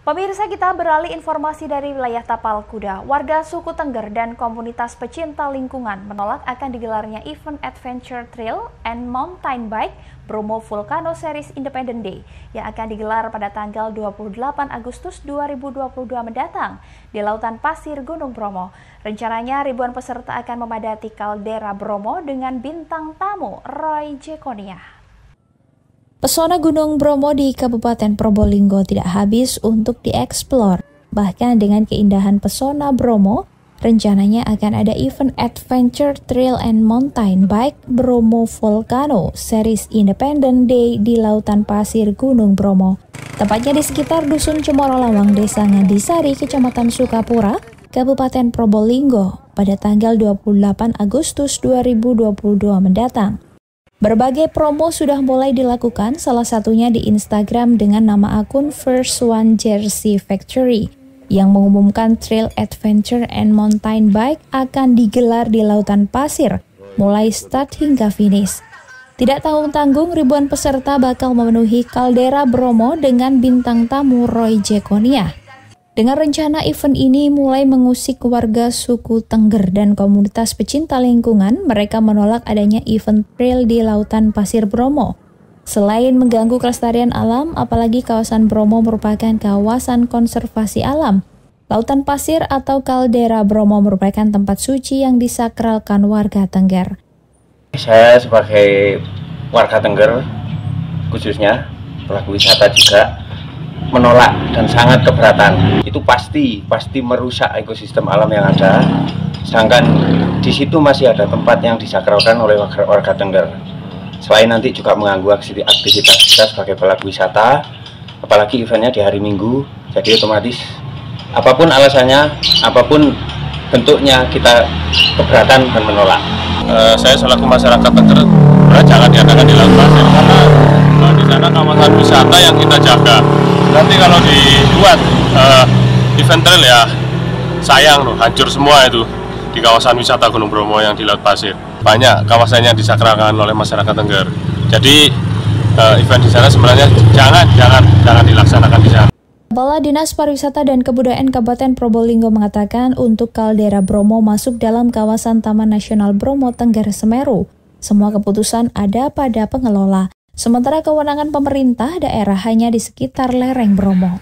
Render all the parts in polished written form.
Pemirsa, kita beralih informasi dari wilayah Tapal Kuda. Warga suku Tengger dan komunitas pecinta lingkungan menolak akan digelarnya event Adventure Trail and Mountain Bike Bromo Volcano Series Independent Day yang akan digelar pada tanggal 28 Agustus 2022 mendatang di Lautan Pasir Gunung Bromo. Rencananya ribuan peserta akan memadati kaldera Bromo dengan bintang tamu Roy Jekonia. Pesona Gunung Bromo di Kabupaten Probolinggo tidak habis untuk dieksplor. Bahkan dengan keindahan pesona Bromo, rencananya akan ada event Adventure Trail and Mountain Bike Bromo Volcano Series Independent Day di Lautan Pasir Gunung Bromo. Tepatnya di sekitar Dusun Cemoro Lawang, Desa Ngandisari, Kecamatan Sukapura, Kabupaten Probolinggo pada tanggal 28 Agustus 2022 mendatang. Berbagai promo sudah mulai dilakukan, salah satunya di Instagram dengan nama akun First One Jersey Factory yang mengumumkan Trail Adventure and Mountain Bike akan digelar di Lautan Pasir, mulai start hingga finish. Tidak tanggung-tanggung, ribuan peserta bakal memenuhi kaldera Bromo dengan bintang tamu Roy Jekonia. Dengan rencana event ini mulai mengusik warga suku Tengger dan komunitas pecinta lingkungan, mereka menolak adanya event trail di Lautan Pasir Bromo. Selain mengganggu kelestarian alam, apalagi kawasan Bromo merupakan kawasan konservasi alam. Lautan Pasir atau kaldera Bromo merupakan tempat suci yang disakralkan warga Tengger. Saya sebagai warga Tengger, khususnya pelaku wisata juga, menolak dan sangat keberatan. Itu pasti merusak ekosistem alam yang ada. Sedangkan di situ masih ada tempat yang disakralkan oleh warga Tengger. Selain nanti juga mengganggu aktivitas kita sebagai pelaku wisata, apalagi eventnya di hari Minggu. Jadi otomatis apapun alasannya, apapun bentuknya, kita keberatan dan menolak. Saya selaku masyarakat Tengger, jangan diadakan di Lautan Pasir karena di sana kawasan wisata yang kita jaga. Nanti kalau dibuat event trail ya sayang loh, hancur semua itu di kawasan wisata Gunung Bromo yang di Laut Pasir. Banyak kawasannya disakralkan oleh masyarakat Tengger. Jadi event di sana sebenarnya jangan dilaksanakan di sana. Kepala Dinas Pariwisata dan Kebudayaan Kabupaten Probolinggo mengatakan untuk kaldera Bromo masuk dalam kawasan Taman Nasional Bromo Tengger Semeru. Semua keputusan ada pada pengelola. Sementara kewenangan pemerintah daerah hanya di sekitar lereng Bromo.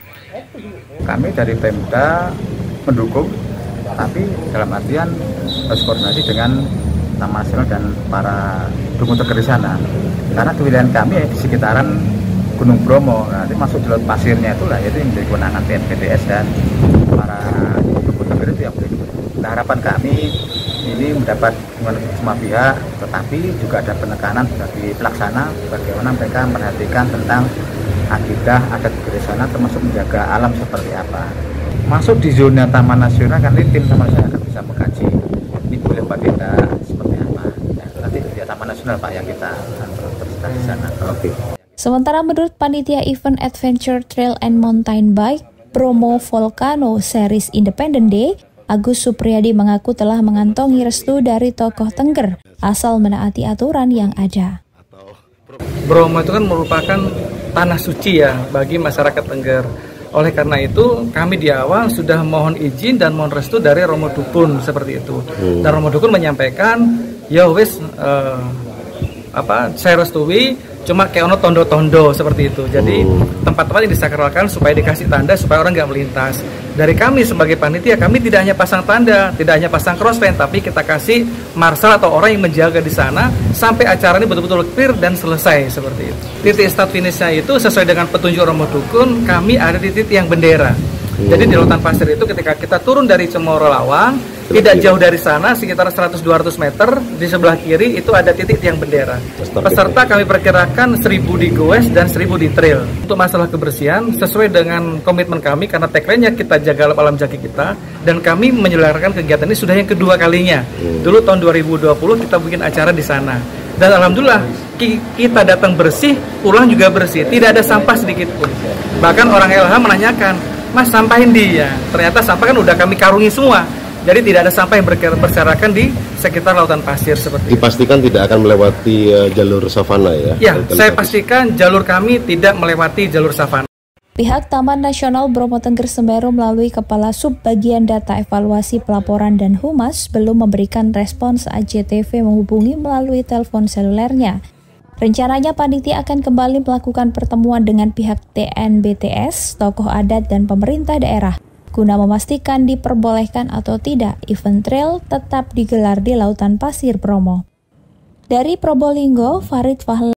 Kami dari Pemda mendukung, tapi dalam artian harus koordinasi dengan Taman Nasional dan para dukun Tengger di sana. Karena kewilayahan kami di sekitaran Gunung Bromo, nanti masuk di Laut Pasirnya itulah, yaitu yang menjadi kewenangan BNPTS dan para dukun Tengger itu yang boleh. Nah, harapan kami ini mendapat dukungan semua pihak, tetapi juga ada penekanan bagi pelaksana bagaimana mereka memperhatikan tentang akidah adat di sana, termasuk menjaga alam seperti apa. Masuk di zona Taman Nasional kan ini tim Taman Nasional akan bisa mengkaji ini boleh apa tidak, seperti apa. Ya, nanti di Taman Nasional Pak yang kita terus di sana. Oke. Sementara menurut panitia event Adventure Trail and Mountain Bike Bromo Volcano Series Independent Day, Agus Supriyadi mengaku telah mengantongi restu dari tokoh Tengger asal menaati aturan yang ada. Bromo itu kan merupakan tanah suci ya bagi masyarakat Tengger. Oleh karena itu kami di awal sudah mohon izin dan mohon restu dari Romo Dukun seperti itu. Dan Romo Dukun menyampaikan, ya wis saya restui, cuma kayak ono tondo-tondo seperti itu. Jadi tempat-tempat yang disakralkan supaya dikasih tanda supaya orang nggak melintas. Dari kami sebagai panitia, kami tidak hanya pasang tanda, tidak hanya pasang crossband, tapi kita kasih marshal atau orang yang menjaga di sana sampai acara ini betul-betul clear dan selesai seperti itu. Titik start finishnya itu sesuai dengan petunjuk Romo Dukun, kami ada di titik yang bendera. Jadi di Lautan Pasir itu ketika kita turun dari Cemoro Lawang, tidak jauh dari sana, sekitar 100-200 meter, di sebelah kiri itu ada titik tiang bendera. Peserta kami perkirakan 1000 di goes dan 1000 di trail. Untuk masalah kebersihan, sesuai dengan komitmen kami, karena tagline-nya kita jaga alam jaki kita, dan kami menyelenggarakan kegiatan ini sudah yang kedua kalinya. Dulu tahun 2020 kita bikin acara di sana. Dan alhamdulillah kita datang bersih, pulang juga bersih, tidak ada sampah sedikit pun. Bahkan orang LH menanyakan, Mas sampahin dia, ternyata sampah kan udah kami karungi semua. Jadi tidak ada sampah yang berserakan di sekitar Lautan Pasir seperti Dipastikan itu. Tidak akan melewati jalur savana ya? Ya, saya pastikan jalur kami tidak melewati jalur savana. Pihak Taman Nasional Bromo Tengger Semeru melalui Kepala Subbagian Data Evaluasi Pelaporan dan Humas belum memberikan respon saat JTV menghubungi melalui telepon selulernya. Rencananya panitia akan kembali melakukan pertemuan dengan pihak TNBTS, tokoh adat dan pemerintah daerah guna memastikan diperbolehkan atau tidak event trail tetap digelar di Lautan Pasir Bromo. Dari Probolinggo, Farid Fahlan.